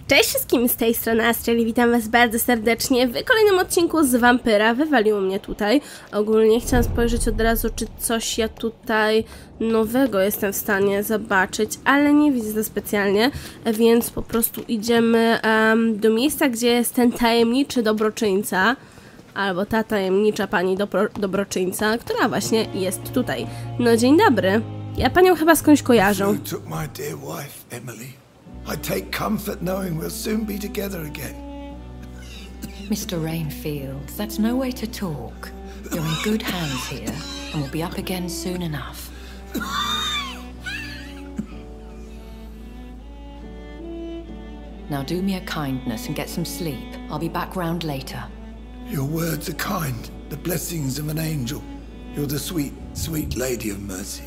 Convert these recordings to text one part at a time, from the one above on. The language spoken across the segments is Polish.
Cześć wszystkim, z tej strony Astrid, witam was bardzo serdecznie w kolejnym odcinku z Vampyra. Wywaliło mnie tutaj. Ogólnie chciałam spojrzeć od razu, czy coś ja tutaj nowego jestem w stanie zobaczyć, ale nie widzę to specjalnie, więc po prostu idziemy do miejsca, gdzie jest ten tajemniczy dobroczyńca, albo ta tajemnicza pani dobroczyńca, która właśnie jest tutaj. No dzień dobry. Ja panią chyba skądś kojarzę. I take comfort knowing we'll soon be together again. Mr. Rainfield, that's no way to talk. You're in good hands here, and we'll be up again soon enough. Now do me a kindness and get some sleep. I'll be back round later. Your words are kind, the blessings of an angel. You're the sweet, sweet Lady of Mercy.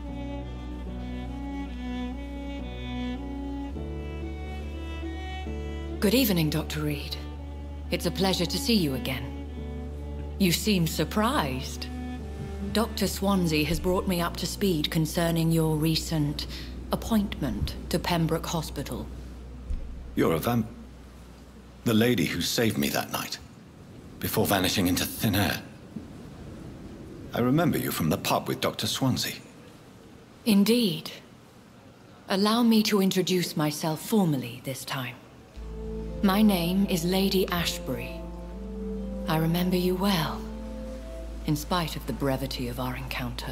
Good evening, Dr. Reed. It's a pleasure to see you again. You seem surprised. Dr. Swansea has brought me up to speed concerning your recent appointment to Pembroke Hospital. You're a the lady who saved me that night, before vanishing into thin air. I remember you from the pub with Dr. Swansea. Indeed. Allow me to introduce myself formally this time. My name is Lady Ashbury. I remember you well, in spite of the brevity of our encounter.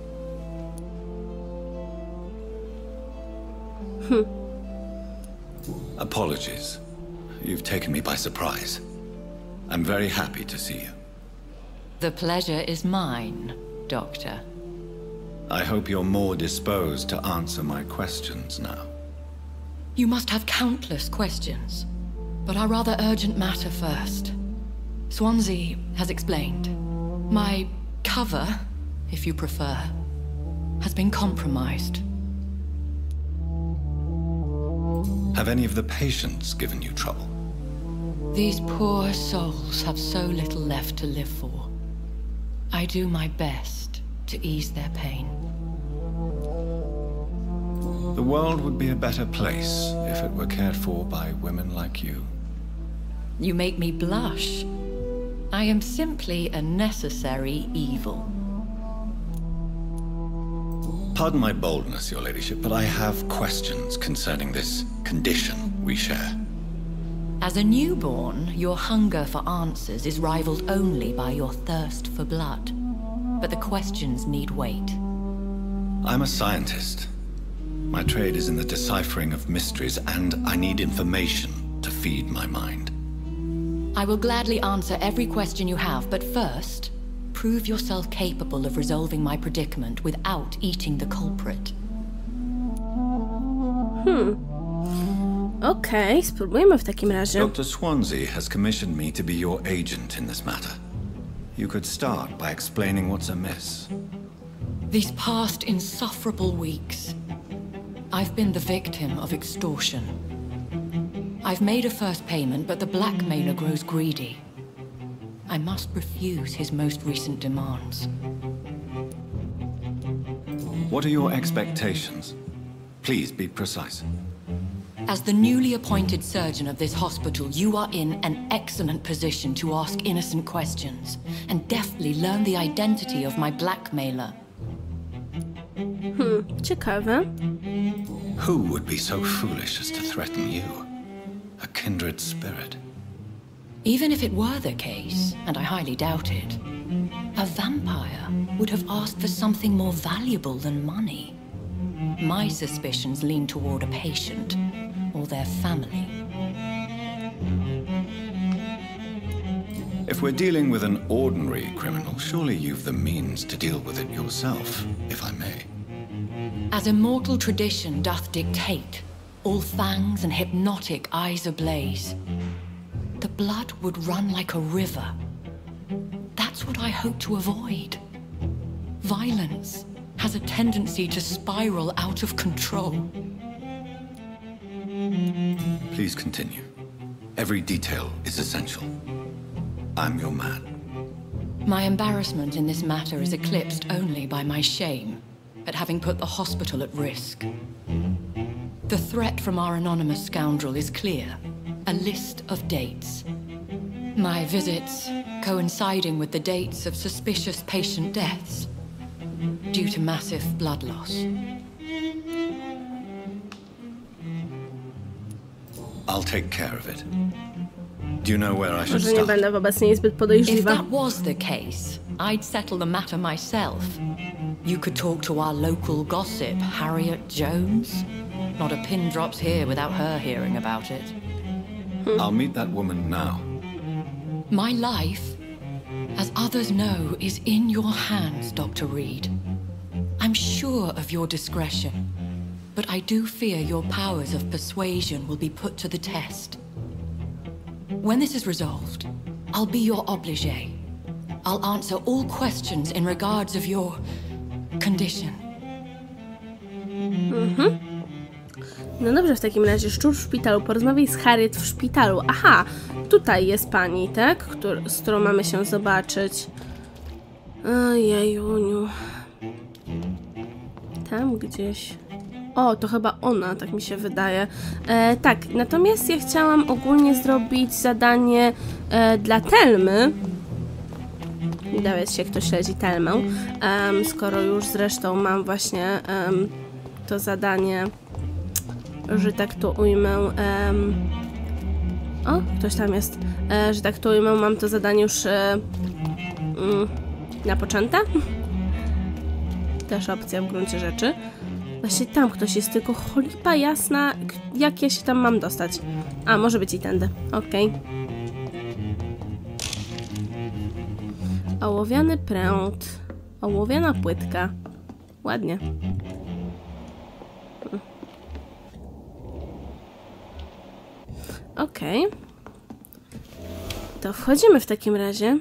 Apologies. You've taken me by surprise. I'm very happy to see you. The pleasure is mine, Doctor. I hope you're more disposed to answer my questions now. You must have countless questions. But our rather urgent matter first. Swansea has explained. My cover, if you prefer, has been compromised. Have any of the patients given you trouble? These poor souls have so little left to live for. I do my best to ease their pain. The world would be a better place if it were cared for by women like you. You make me blush. I am simply a necessary evil. Pardon my boldness, your ladyship, but I have questions concerning this condition we share. As a newborn, your hunger for answers is rivaled only by your thirst for blood. But the questions need wait. I'm a scientist. My trade is in the deciphering of mysteries, and I need information to feed my mind. I will gladly answer every question you have, but first, prove yourself capable of resolving my predicament without eating the culprit. Okej, spróbujmy w takim razie. Dr. Swansea has commissioned me to be your agent in this matter. You could start by explaining what's amiss. These past insufferable weeks, I've been the victim of extortion. I've made a first payment, but the blackmailer grows greedy. I must refuse his most recent demands. What are your expectations? Please be precise. As the newly appointed surgeon of this hospital, you are in an excellent position to ask innocent questions and deftly learn the identity of my blackmailer. Ciekawe. Who would be so foolish as to threaten you? A kindred spirit. Even if it were the case, and I highly doubt it, a vampire would have asked for something more valuable than money. My suspicions lean toward a patient, or their family. If we're dealing with an ordinary criminal, surely you've the means to deal with it yourself, if I may. As immortal tradition doth dictate, all fangs and hypnotic eyes ablaze, the blood would run like a river. That's what I hope to avoid. Violence has a tendency to spiral out of control. Please continue. Every detail is essential. I'm your man. My embarrassment in this matter is eclipsed only by my shame at having put the hospital at risk. The threat from our anonymous scoundrel is clear. A list of dates. My visits coinciding with the dates of suspicious patient deaths due to massive blood loss. I'll take care of it. Do you know where I should Może nie start? będę wobec niej zbyt If podejrzliwa. that was the case, I'd settle the matter myself. You could talk to our local gossip, Harriet Jones. Not a pin drops here without her hearing about it. I'll meet that woman now. My life, as others know, is in your hands, Dr. Reed. I'm sure of your discretion, but I do fear your powers of persuasion will be put to the test. When this is resolved, I'll be your obligé. I'll answer all questions in regards of your condition. No dobrze, w takim razie szczur w szpitalu. Porozmawiaj z Harriet w szpitalu. Aha, tutaj jest pani, tak? Z którą mamy się zobaczyć. Ojejuniu. Tam gdzieś. O, to chyba ona, tak mi się wydaje. Tak, natomiast ja chciałam ogólnie zrobić zadanie dla Thelmy. Dowiedz się, kto śledzi Thelmę. Skoro już zresztą mam właśnie to zadanie, że tak to ujmę. O, ktoś tam jest. Że tak to ujmę, mam to zadanie już napoczęte. Też opcja w gruncie rzeczy. Właśnie tam ktoś jest, tylko cholipa jasna, jak ja się tam mam dostać. A, może być i tędy. Okej. Ołowiany pręt. Ołowiana płytka. Ładnie. Okej. To wchodzimy w takim razie.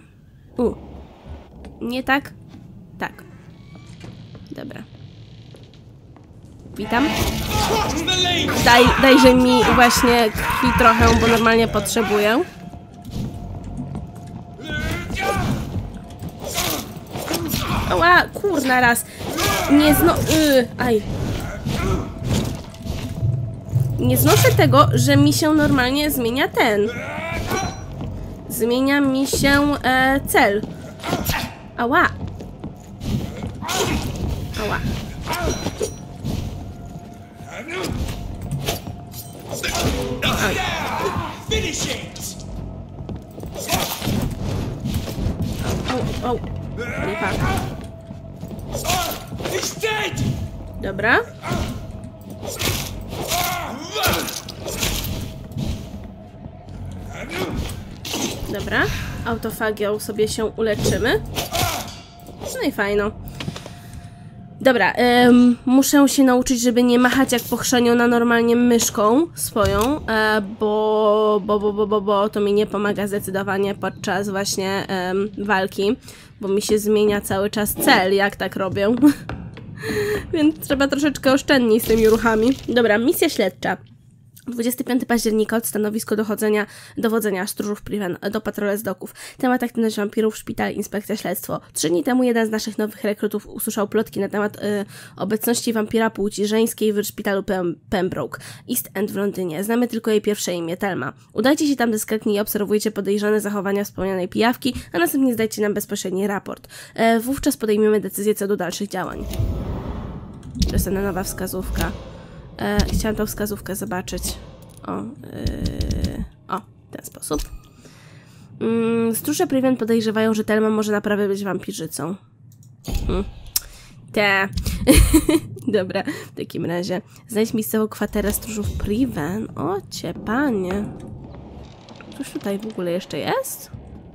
Nie tak? Tak. Dobra. Witam. Dajże mi właśnie krwi trochę, bo normalnie potrzebuję. Ała, kurna raz. Nie aj. Nie znoszę tego, że mi się normalnie zmienia zmienia mi się cel. Ała. Ała. Oj. O. Lipa. Dobra. Dobra. Autofagią sobie się uleczymy. No i fajno. Dobra, muszę się nauczyć, żeby nie machać jak pochrzaniona normalnie myszką swoją, bo to mi nie pomaga zdecydowanie podczas właśnie walki, bo mi się zmienia cały czas cel, jak tak robię. Więc trzeba troszeczkę oszczędniej z tymi ruchami. Dobra, misja śledcza. 25 października od stanowisko dowodzenia stróżów Priven do patrole doków. Temat aktywność wampirów, szpital, inspekcja, śledztwo. 3 dni temu jeden z naszych nowych rekrutów usłyszał plotki na temat obecności wampira płci żeńskiej w szpitalu Pembroke, East End w Londynie. Znamy tylko jej pierwsze imię, Thelma. Udajcie się tam dyskretnie i obserwujcie podejrzane zachowania wspomnianej pijawki, a następnie zdajcie nam bezpośredni raport. Wówczas podejmiemy decyzję co do dalszych działań. To jest ta nowa wskazówka. Chciałam tą wskazówkę zobaczyć. O, w ten sposób. Stróże Priven podejrzewają, że Thelma może naprawdę być wampirzycą. Dobra, w takim razie. Znajdź miejscową kwaterę stróżów Priven. O, cię panie. Cóż tutaj w ogóle jeszcze jest?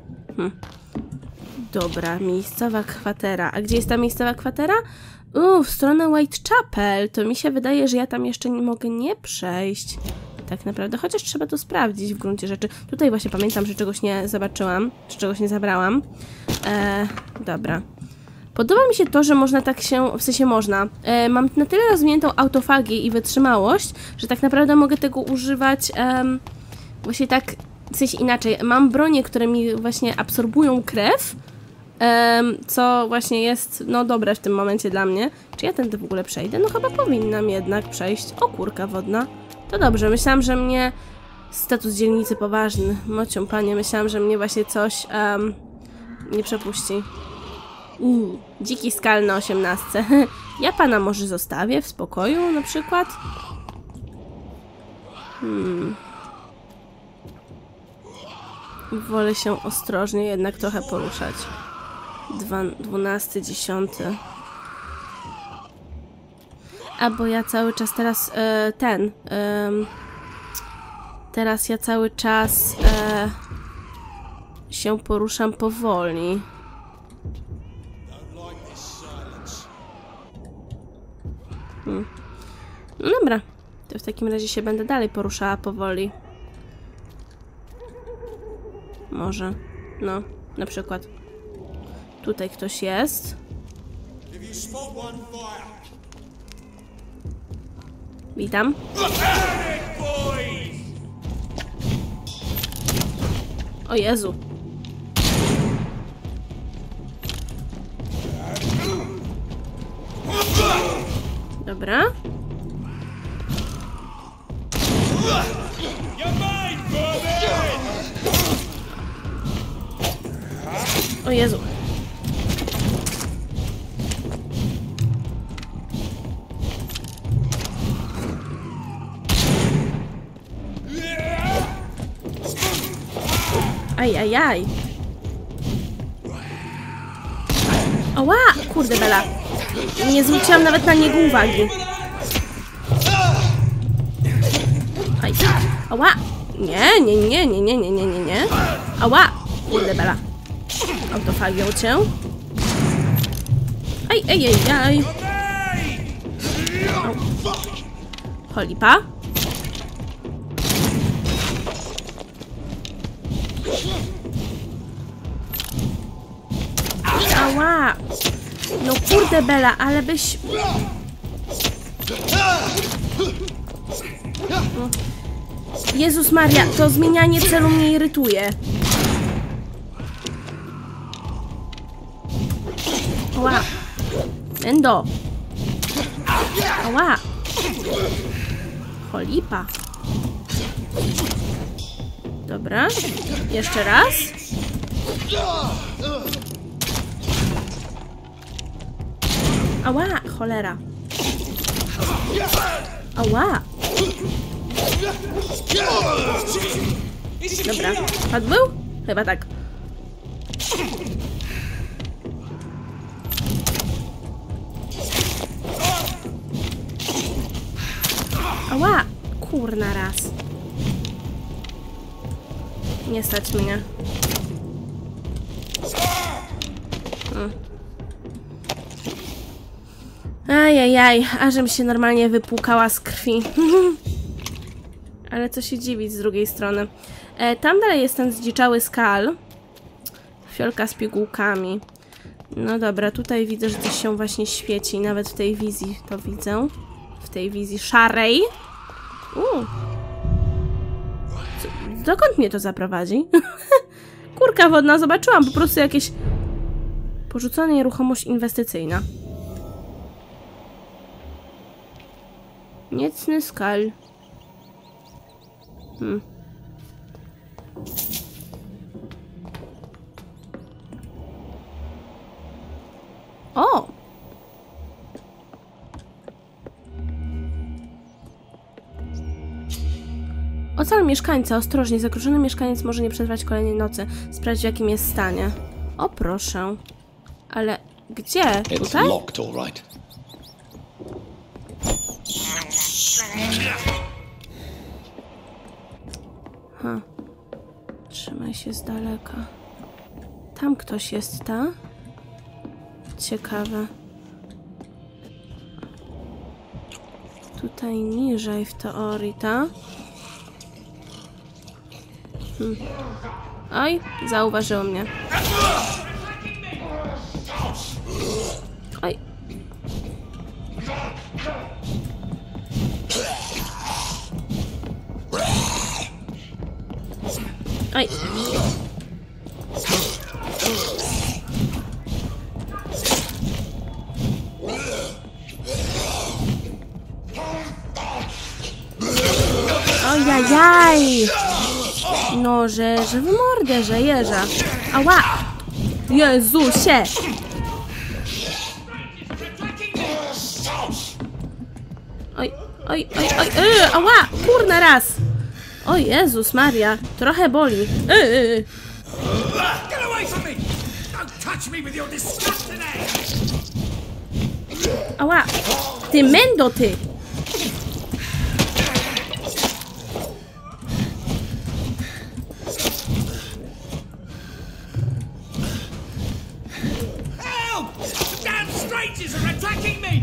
Dobra, miejscowa kwatera. A gdzie jest ta miejscowa kwatera? W stronę Whitechapel. To mi się wydaje, że ja tam jeszcze nie mogę przejść. Tak naprawdę, chociaż trzeba to sprawdzić w gruncie rzeczy. Tutaj właśnie pamiętam, że czegoś nie zobaczyłam, czy czegoś nie zabrałam. Dobra. Podoba mi się to, że można tak się, w sensie można. Mam na tyle rozwiniętą autofagię i wytrzymałość, że tak naprawdę mogę tego używać właśnie tak, w sensie inaczej. Mam bronie, które mi właśnie absorbują krew, co właśnie jest, no dobre w tym momencie dla mnie. Czy ja tędy w ogóle przejdę? No chyba powinnam jednak przejść. O, kurka wodna. To dobrze, myślałam, że mnie... Status dzielnicy poważny. Mocią panie, myślałam, że mnie właśnie coś nie przepuści. Dziki skal na 18. Ja pana może zostawię w spokoju na przykład? Wolę się ostrożnie jednak trochę poruszać. 12, 10. A bo ja cały czas teraz teraz ja cały czas się poruszam powoli. No dobra, to w takim razie się będę dalej poruszała powoli. Może, no, na przykład tutaj ktoś jest. Witam. O Jezu. Dobra. O Jezu. Ajajaj. Oła! Kurde bela. Nie zwróciłam nawet na niego uwagi. Aj. Oła! Nie. Oła! Kurde bela. Autofagią cię. Aj. Cholipa. Ała! No kurde bela, ale byś... Jezus Maria, to zmienianie celu mnie irytuje. Ała! Endo! Ała! Cholipa. Dobra. Jeszcze raz. Ała! Cholera. Ała! Dobra. Padł był? Chyba tak. Ała! Kurna raz. Nie stać mnie. Ajajaj, ażem się normalnie wypłukała z krwi. Ale co się dziwić z drugiej strony. Tam dalej jest ten zdziczały skal. Fiolka z pigułkami. No dobra, tutaj widzę, że coś się właśnie świeci. Nawet w tej wizji to widzę. W tej wizji szarej. Dokąd mnie to zaprowadzi? Kurka wodna, zobaczyłam po prostu jakieś porzucona nieruchomość inwestycyjna. Niecny skal. O! Ocal mieszkańca, ostrożnie, zakruszony mieszkaniec może nie przetrwać kolejnej nocy. Sprawdź, w jakim jest stanie. O, proszę. Ale gdzie? Tutaj? Trzymaj się z daleka. Tam ktoś jest, ta? Ciekawe. Tutaj niżej w teorii, ta? Oj, zauważył mnie. Oj. Oj. Aj! No, że w mordę, że jeża. Ała! Jezusie! Oj, oj, oj, oj, ała! Kurna raz! O Jezus Maria, trochę boli. Get away from me! Don't touch me with your disgusting hands! Ała! Ty mendo, ty! Help! The damn strangers are attacking me!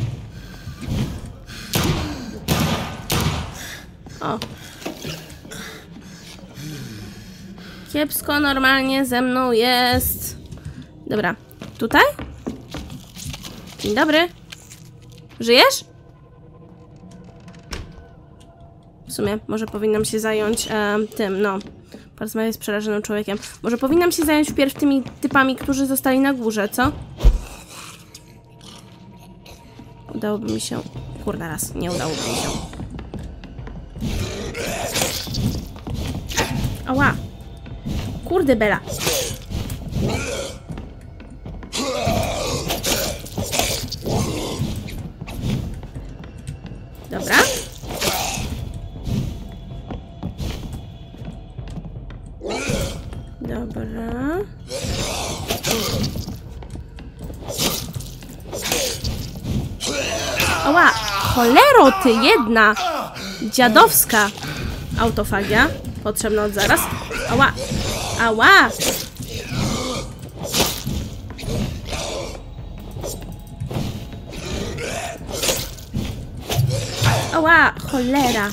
O. Kiepsko normalnie ze mną jest. Dobra, tutaj? Dzień dobry. Żyjesz? W sumie, może powinnam się zająć tym, no. Porozmawiać z przerażonym człowiekiem. Może powinnam się zająć wpierw tymi typami, którzy zostali na górze, co? Udałoby mi się... Kurde, raz, nie udałoby mi się. Ała! Kurde, Bela! Dobra. Dobra. Ała! Cholero, ty jedna! Dziadowska autofagia. Potrzebna od zaraz. Ała! Ała! Ała! Cholera!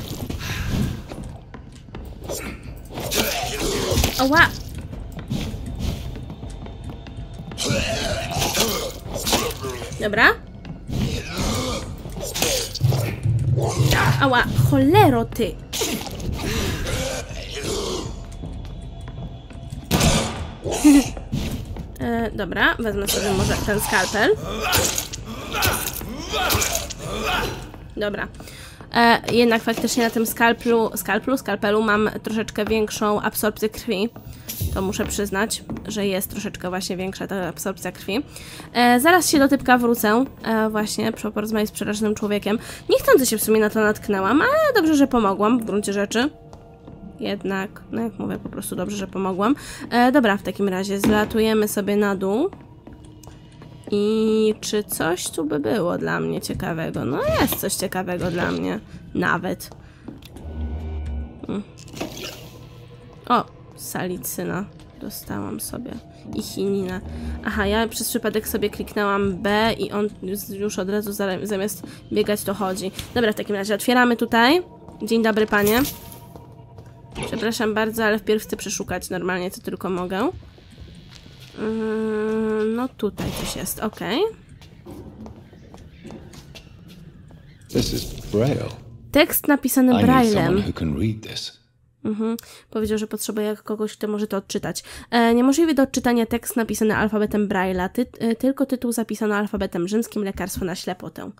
Ała! Dobra. Ała! Cholero, ty! Dobra, wezmę sobie może ten skalpel. Dobra. Jednak faktycznie na tym skalpelu mam troszeczkę większą absorpcję krwi. To muszę przyznać, że jest troszeczkę właśnie większa ta absorpcja krwi. Zaraz się do typka wrócę. Właśnie, porozmawiać z przerażonym człowiekiem. Niechcący się w sumie na to natknęłam, ale dobrze, że pomogłam w gruncie rzeczy. Jednak, no jak mówię, po prostu dobrze, że pomogłam. Dobra, w takim razie zlatujemy sobie na dół. I czy coś tu by było dla mnie ciekawego? No jest coś ciekawego dla mnie. Nawet. O, salicyna. Dostałam sobie. I chinina. Aha, ja przez przypadek sobie kliknęłam B i on już od razu zamiast biegać to chodzi. Dobra, w takim razie otwieramy tutaj. Dzień dobry, panie. Przepraszam bardzo, ale wpierw chcę przeszukać normalnie, co tylko mogę. No tutaj coś jest, okej. This is Braille. Tekst napisany I need someone braillem. who can read this. Powiedział, że potrzebuje kogoś, kto może to odczytać. Niemożliwy do odczytania tekst napisany alfabetem Braille'a. Tylko tytuł zapisano alfabetem rzymskim, lekarstwo na ślepotę.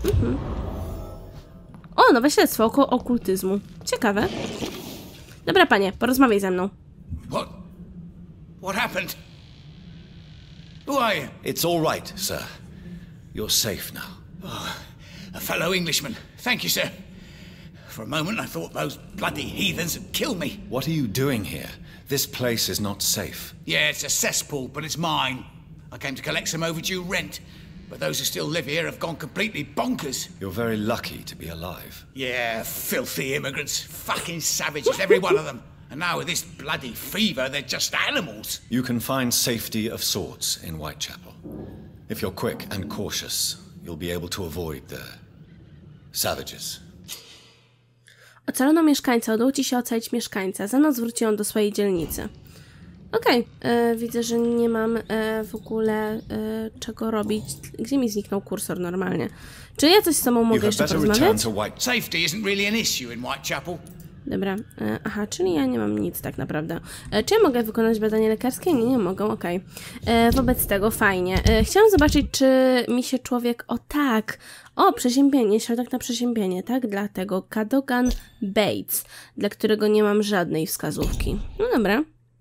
O, nowe śledztwo okultyzmu. Ciekawe. Dobra, panie, porozmawiaj ze mną. What happened? Who are you? It's all right, sir. You're safe now. Oh, a fellow Englishman. Thank you, sir. For a moment I thought those bloody heathens had killed me. What are you doing here? This place is not safe. Yeah, it's a cesspool, but it's mine. I came to collect some overdue rent, but those who still live here have gone completely bonkers. You're very lucky to be alive. Yeah, filthy immigrants. Fucking savages, every one of them. And now with this bloody fever, they're just animals. You can find safety of sorts in Whitechapel. If you're quick and cautious, you'll be able to avoid the savages. Ocalono mieszkańca. Udało ci się ocalić mieszkańca. Za noc wróci on do swojej dzielnicy. Okej. Widzę, że nie mam w ogóle czego robić. Gdzie mi zniknął kursor normalnie? Czy ja coś z tobą mogę jeszcze porozmawiać? Safety isn't really an issue in Whitechapel. Dobra, aha, czyli ja nie mam nic tak naprawdę. Czy ja mogę wykonać badanie lekarskie? Nie, nie mogę, okej. Wobec tego fajnie. Chciałam zobaczyć, czy mi się człowiek... O tak! O, przeziębienie, środek na przeziębienie, tak? Dlatego Cadogan Bates, dla którego nie mam żadnej wskazówki. No dobra.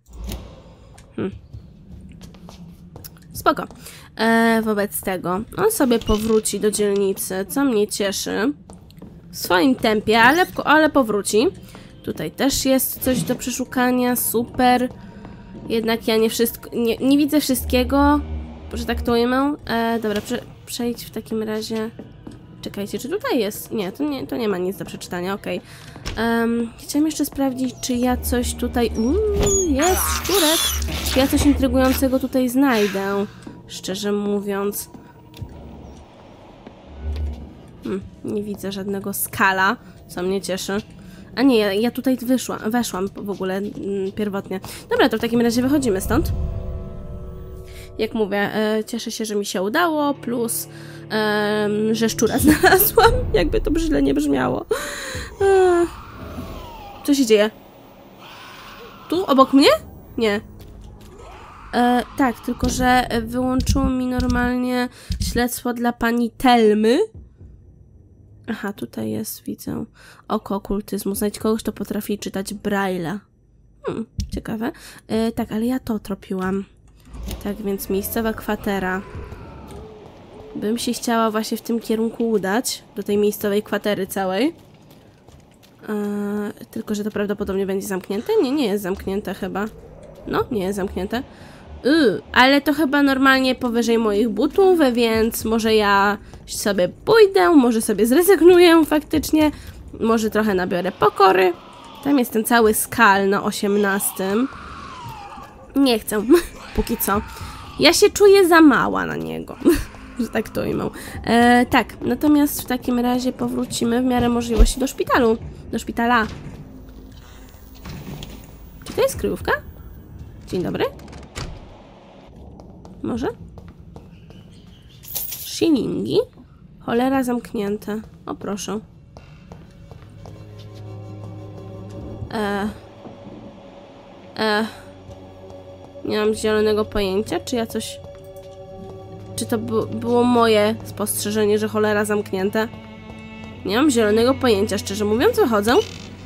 Spoko. Wobec tego on sobie powróci do dzielnicy, co mnie cieszy. W swoim tempie, ale powróci. Tutaj też jest coś do przeszukania, super. Jednak ja nie widzę wszystkiego, że tak to ujmę. Dobra, przejdź w takim razie. Czekajcie, czy tutaj jest? Nie, to nie ma nic do przeczytania, okej. Chciałam jeszcze sprawdzić, czy ja coś tutaj... jest szczurek! Czy ja coś intrygującego tutaj znajdę, szczerze mówiąc. Nie widzę żadnego skala, co mnie cieszy. A nie, ja tutaj weszłam w ogóle pierwotnie. Dobra, to w takim razie wychodzimy stąd. Jak mówię, cieszę się, że mi się udało, plus, że szczura znalazłam, jakby to źle nie brzmiało. Co się dzieje? Tu, obok mnie? Nie. Tak, tylko że wyłączyło mi normalnie śledztwo dla pani Telmy. Aha, tutaj jest, widzę. Oko okultyzmu. Znajdź kogoś, kto potrafi czytać Braille'a. Ciekawe. Tak, ale ja to tropiłam. Tak, więc miejscowa kwatera. Bym się chciała właśnie w tym kierunku udać. Do tej miejscowej kwatery całej. Tylko, że to prawdopodobnie będzie zamknięte? Nie jest zamknięte chyba. No, nie jest zamknięte. Ale to chyba normalnie powyżej moich butów, więc może ja sobie pójdę, może sobie zrezygnuję faktycznie, może trochę nabiorę pokory. Tam jest ten cały skal na 18. Nie chcę, póki co. Ja się czuję za mała na niego, że tak to ujmę. Tak, natomiast w takim razie powrócimy w miarę możliwości do szpitalu. Do szpitala. Czy to jest kryjówka? Dzień dobry. Może? Shillingi? Cholera zamknięte. O, proszę. Nie mam zielonego pojęcia, czy ja coś... Czy to było moje spostrzeżenie, że cholera zamknięte? Nie mam zielonego pojęcia, szczerze mówiąc, wychodzę.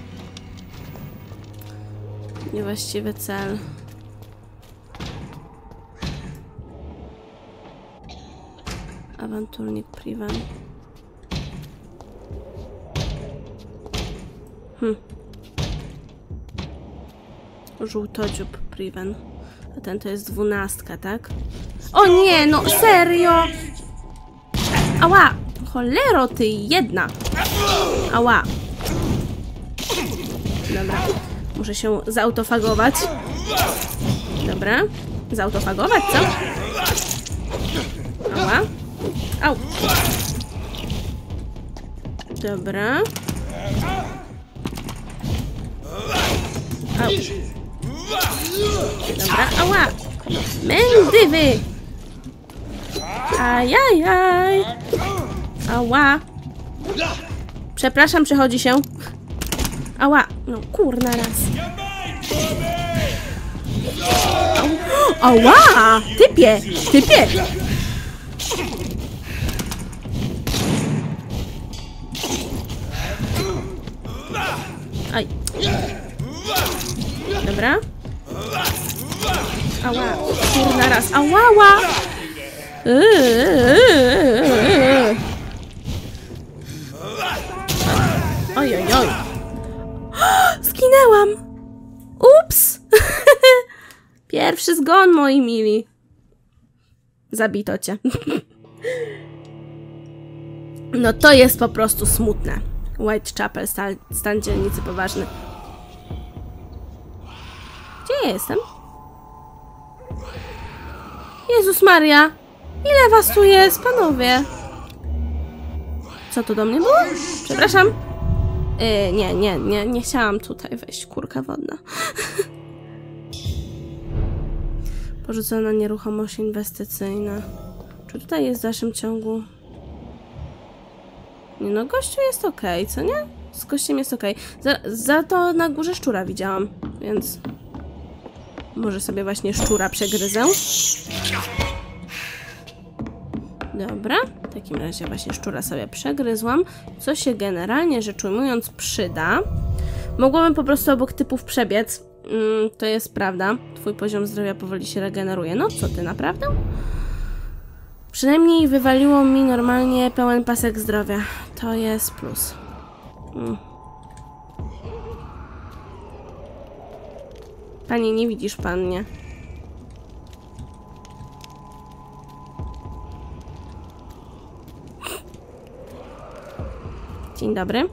Niewłaściwy cel. Awanturnik Priven. Żółtodziób Priven. A ten to jest 12, tak? O nie, no serio! Ała! Cholero ty jedna! Ała! Dobra. Muszę się zautofagować. Dobra. Zautofagować, co? Ała. Au. Dobra. Au. Dobra, ała. Mędywy. Ajajaj. Ała. Przepraszam, przechodzi się. Ała. No kurna raz. Ała. Typie. Typie. Aj. Dobra. Ała. Kurna raz. Ałała. Oj, oj, oj. Zginęłam. Ups. Pierwszy zgon, moi mili. Zabito cię. No to jest po prostu smutne. Whitechapel, stan dzielnicy poważny. Gdzie ja jestem? Jezus Maria! Ile was tu jest, panowie? Co to do mnie było? Przepraszam. Nie chciałam tutaj wejść, kurka wodna. Porzucona nieruchomość inwestycyjna. Czy tutaj jest w dalszym ciągu? Nie no, gościu jest okej, co nie? Z kościem jest okej. Za to na górze szczura widziałam, więc... Może sobie właśnie szczura przegryzę. Dobra, w takim razie właśnie szczura sobie przegryzłam, co się generalnie rzecz ujmując przyda. Mogłabym po prostu obok typów przebiec, to jest prawda. Twój poziom zdrowia powoli się regeneruje. No co ty, naprawdę? Przynajmniej wywaliło mi normalnie pełen pasek zdrowia. To jest plus. Panie, nie widzisz pan mnie. Dzień dobry.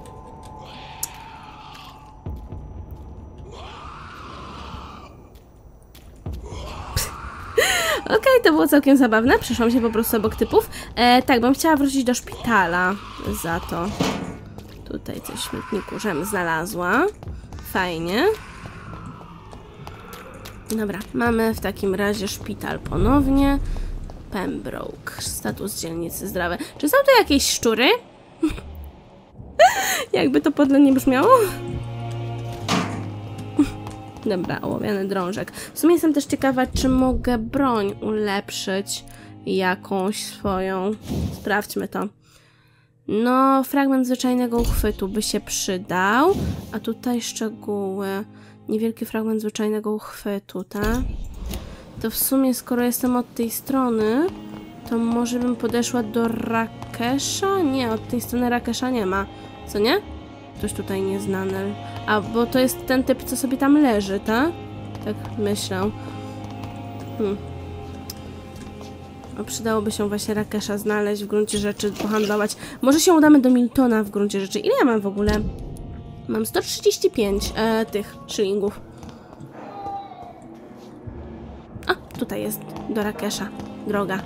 Okej, to było całkiem zabawne. Przeszłam się po prostu obok typów. Tak, bym chciała wrócić do szpitala za to. Tutaj coś w śmietniku, żem znalazła. Fajnie. Dobra, mamy w takim razie szpital ponownie. Pembroke. Status dzielnicy zdrowe. Czy są tu jakieś szczury? Jakby to podle nie brzmiało? Dobra, ołowiany drążek. W sumie jestem też ciekawa, czy mogę broń ulepszyć jakąś swoją. Sprawdźmy to. No, fragment zwyczajnego uchwytu by się przydał. A tutaj szczegóły. Niewielki fragment zwyczajnego uchwytu, tak? To w sumie, skoro jestem od tej strony, to może bym podeszła do Rakesza? Nie, od tej strony Rakesza nie ma. Co nie? Ktoś tutaj nieznany. A, bo to jest ten typ, co sobie tam leży, tak? Tak myślę. No, przydałoby się właśnie Rakesza znaleźć w gruncie rzeczy, pohandlować. Może się udamy do Miltona w gruncie rzeczy. Ile ja mam w ogóle? Mam 135 tych szylingów. A, tutaj jest do Rakesza droga.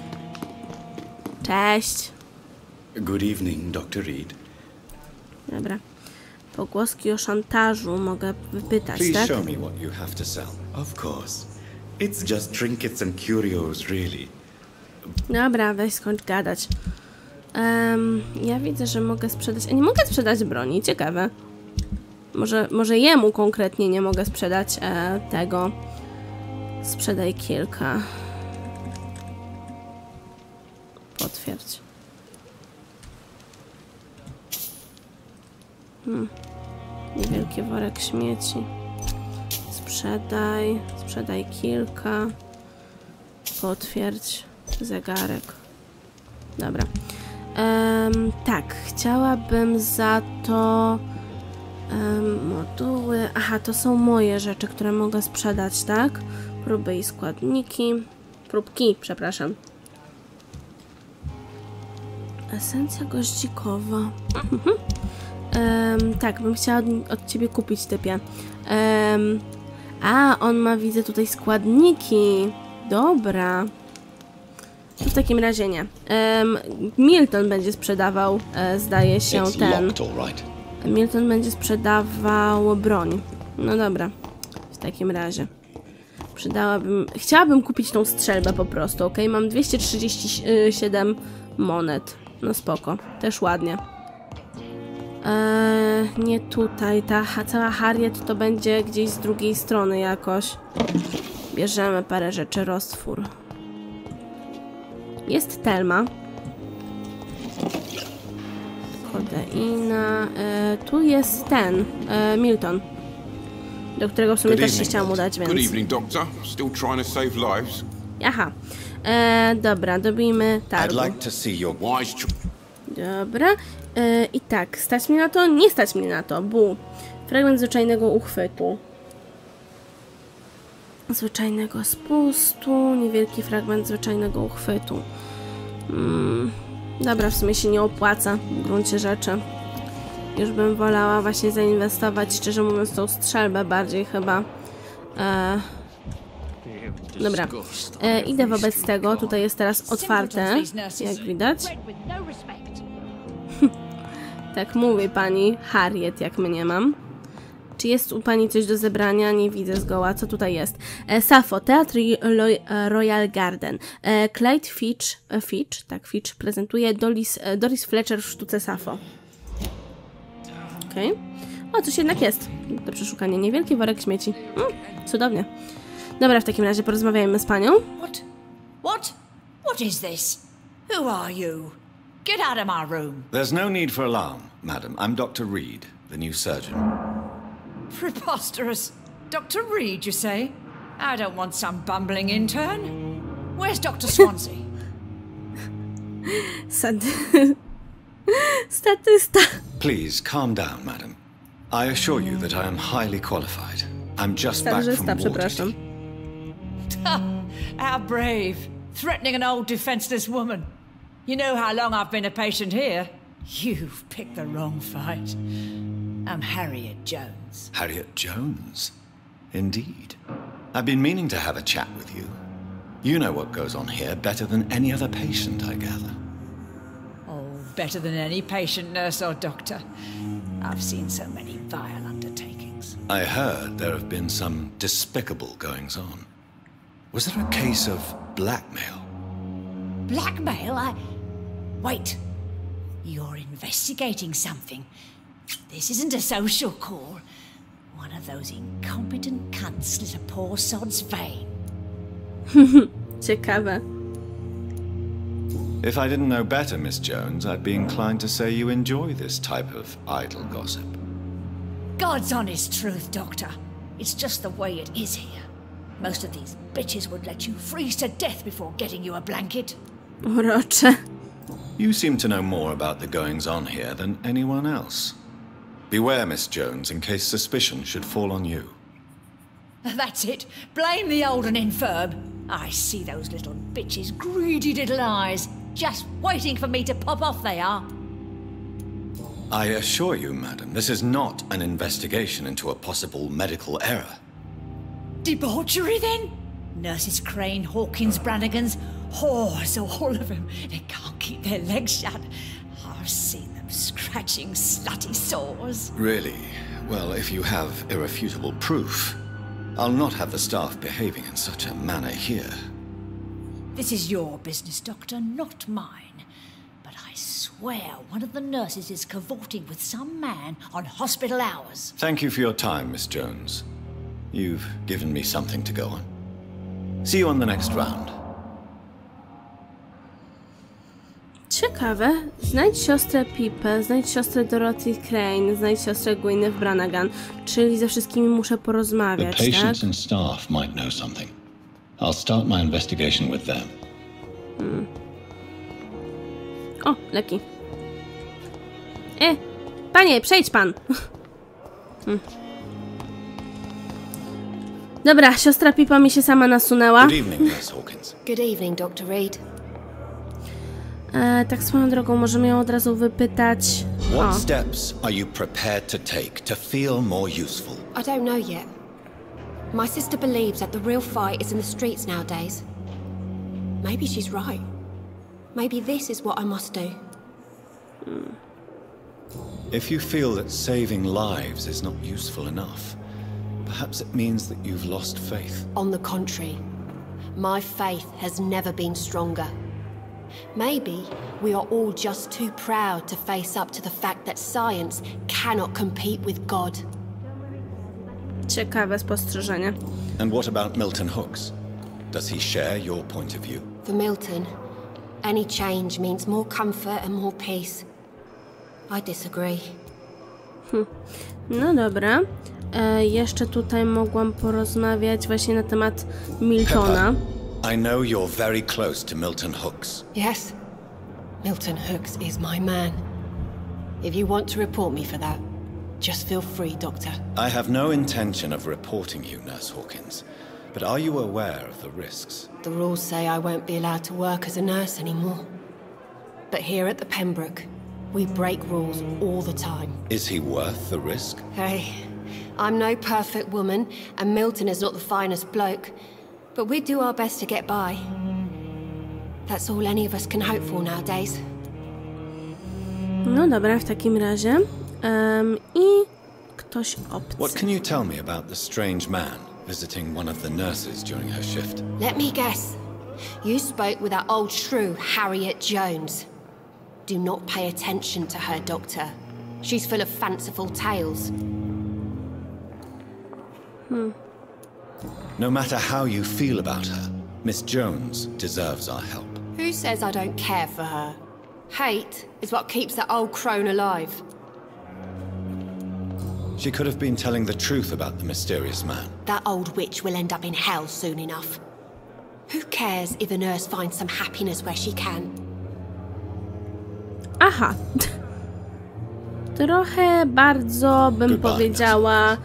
Cześć. Good evening, Dr. Reed. Dobra. Pogłoski o szantażu mogę wypytać, Please tak? show me what you have to sell. Of course. It's just trinkets and curios, really. Dobra, weź skończ gadać. Ja widzę, że mogę sprzedać... A nie mogę sprzedać broni, ciekawe. Może jemu konkretnie nie mogę sprzedać tego. Sprzedaj kilka. Potwierdź. Niewielki worek śmieci. Sprzedaj kilka. Potwierdź. Zegarek. Dobra. Tak, chciałabym za to moduły. Aha, to są moje rzeczy, które mogę sprzedać, tak? Próby i składniki. Próbki, przepraszam. Esencja goździkowa. Tak, bym chciała od ciebie kupić, typie. A, on ma, widzę tutaj składniki. Dobra. To w takim razie nie. Milton będzie sprzedawał, zdaje się, ten. Milton będzie sprzedawał broń. No dobra. W takim razie. Chciałabym kupić tą strzelbę po prostu, ok? Mam 237 monet. No spoko. Też ładnie. Nie tutaj. Ta cała Harriet to będzie gdzieś z drugiej strony jakoś. Bierzemy parę rzeczy. Roztwór. Jest Thelma. Kodeina. Tu jest ten. Milton. Do którego w sumie też się chciałam udać, więc... Good evening, Doctor. Still trying to save lives? Aha. Dobra, dobijmy targu. I'd like to see your Wise Dobra. I tak, stać mi na to? Nie stać mi na to. Fragment zwyczajnego uchwytu. Zwyczajnego spustu. Niewielki fragment zwyczajnego uchwytu. Dobra, w sumie się nie opłaca w gruncie rzeczy. Już bym wolała właśnie zainwestować, szczerze mówiąc, tą strzelbę bardziej chyba. Dobra. Idę wobec tego. Tutaj jest teraz otwarte, jak widać. Tak mówi pani Harriet, jak mnie mam. Czy jest u pani coś do zebrania? Nie widzę zgoła. Co tutaj jest? Sappho, Teatr Royal Garden. Clyde Fitch prezentuje Doris Fletcher w sztuce Sappho. Okej. O, coś jednak jest do przeszukania. Niewielki worek śmieci. Cudownie. Dobra, w takim razie porozmawiajmy z panią. What is this? Who are you? Get out of my room. There's no need for alarm, madam. I'm Dr. Reed, the new surgeon. Preposterous. Dr. Reed, you say? I don't want some bumbling intern. Where's Dr. Swansea? Statysta. Please, calm down, madam. I assure you that I am highly qualified. I'm just back from Przepraszam. How brave. Threatening an old defenseless woman. You know how long I've been a patient here? You've picked the wrong fight. I'm Harriet Jones. Harriet Jones? Indeed. I've been meaning to have a chat with you. You know what goes on here better than any other patient, I gather. Oh, better than any patient, nurse or doctor. I've seen so many vile undertakings. I heard there have been some despicable goings-on. Was there a case of blackmail? Blackmail? Wait. You're investigating something. This isn't a social call. One of those incompetent cunts slit a poor sod's vein. Ciekawe. If I didn't know better, Miss Jones, I'd be inclined to say you enjoy this type of idle gossip. God's honest truth, Doctor. It's just the way it is here. Most of these bitches would let you freeze to death before getting you a blanket. Urocze. You seem to know more about the goings-on here than anyone else. Beware, Miss Jones, in case suspicion should fall on you. That's it. Blame the old and infirm. I see those little bitches' greedy little eyes. Just waiting for me to pop off they are. I assure you, madam, this is not an investigation into a possible medical error. Debauchery, then? Nurses Crane, Hawkins, Brannigans, whores, all of them. They can't keep their legs shut. I've seen them scratching slutty sores. Really? Well, if you have irrefutable proof, I'll not have the staff behaving in such a manner here. This is your business, Doctor, not mine. But I swear one of the nurses is cavorting with some man on hospital hours. Thank you for your time, Miss Jones. You've given me something to go on. See you on the next round. Ciekawe. Znajdź siostrę Pipę, znajdź siostrę Dorothy Crane, znajdź siostrę Gwyneth Brannigan. Czyli ze wszystkimi muszę porozmawiać, The patients tak? and staff might know something. I'll start my investigation with them. O, leki. Panie, przejdź pan. Dobra, siostra Pipa mi się sama nasunęła. Good evening, Miss Hawkins. Good evening, Dr. Reed. Tak swoją drogą możemy ją od razu wypytać. What steps are you prepared to take to feel more useful? I don't know yet. My sister believes that the real fight is in the streets nowadays. Maybe she's right. Maybe this is what I must do. If you feel that saving lives is not useful enough, perhaps it means that you've lost faith. On the contrary, my faith has never been stronger. Maybe we are all just too proud to face up to the fact that science cannot compete with God. Ciekawe spostrzeżenie. And what about Milton Hooks? Does he share your point of view? For Milton, any change means more comfort and more peace. I disagree. No dobra. Jeszcze tutaj mogłam porozmawiać właśnie na temat Miltona. I know you're very close to Milton Hooks. Yes, Milton Hooks is my man. If you want to report me for that, just feel free, Doctor. I have no intention of reporting you, Nurse Hawkins. But are you aware of the risks? The rules say I won't be allowed to work as a nurse anymore. But here at the Pembroke, we break rules all the time. Is he worth the risk? Hey, I'm no perfect woman, and Milton is not the finest bloke. But we do our best to get by. That's all any of us can hope for nowadays. No dobra, w takim razie. I ktoś obcy. What can you tell me about the strange man visiting one of the nurses during her shift? Let me guess. You spoke with that old shrew, Harriet Jones. Do not pay attention to her, Doctor. She's full of fanciful tales. No matter how you feel about her, Miss Jones deserves our help. Who says I don't care for her? Hate is what keeps that old crone alive. She could have been telling the truth about the mysterious man. That old witch will end up in hell soon enough. Who cares if a nurse finds some happiness where she can? Aha. Trochę bardzo bym powiedziała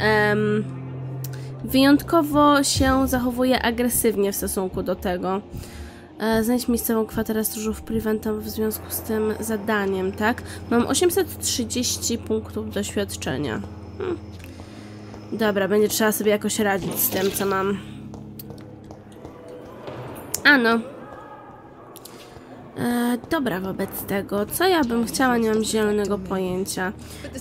wyjątkowo się zachowuje agresywnie w stosunku do tego. Znajdź miejscową kwaterę stróżów Preventam w związku z tym zadaniem, tak? Mam 830 punktów doświadczenia. Dobra, będzie trzeba sobie jakoś radzić z tym, co mam. Ano. Dobra, wobec tego, co ja bym chciała, nie mam zielonego pojęcia.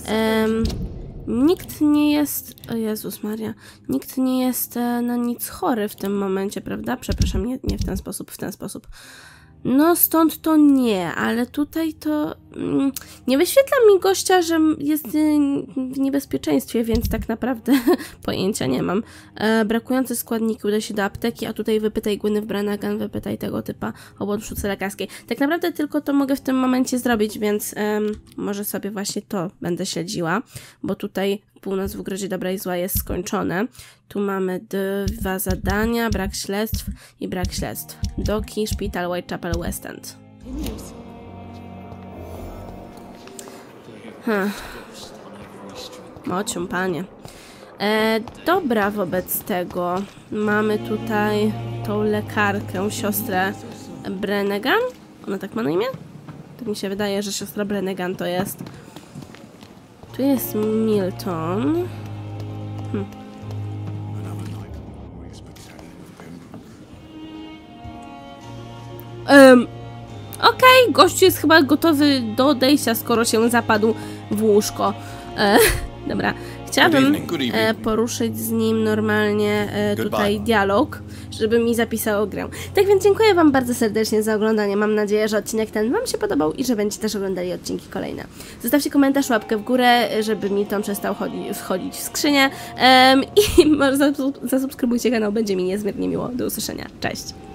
Nikt nie jest... O Jezus Maria. Nikt nie jest na nic chory w tym momencie, prawda? Przepraszam, nie w ten sposób, w ten sposób. No stąd to nie, ale tutaj to... nie wyświetla mi gościa, że jest w niebezpieczeństwie, więc tak naprawdę pojęcia nie mam. Brakujące składniki, udaj się do apteki, a tutaj wypytaj Gwyneth Brannigan, wypytaj tego typa o błąd sztuce lekarskiej. Tak naprawdę tylko to mogę w tym momencie zrobić, więc może sobie właśnie to będę śledziła, bo tutaj Północ w Grodzie Dobra i Zła jest skończone. Tu mamy 2 zadania, brak śledztw i brak śledztw. Doki, szpital, Whitechapel, West End. Mocium, panie. Dobra, wobec tego mamy tutaj tą lekarkę, siostrę Brannigan. Ona tak ma na imię? Tak mi się wydaje, że siostra Brannigan to jest. Tu jest Milton. Okej, gościu jest chyba gotowy do odejścia, skoro się zapadł w łóżko. Dobra, chciałabym poruszyć z nim normalnie tutaj dialog, żeby mi zapisało grę. Tak więc dziękuję wam bardzo serdecznie za oglądanie. Mam nadzieję, że odcinek ten wam się podobał i że będziecie też oglądali odcinki kolejne. Zostawcie komentarz, łapkę w górę, żeby mi to przestał wchodzić w skrzynię. I może zasubskrybujcie kanał, będzie mi niezmiernie miło. Do usłyszenia. Cześć!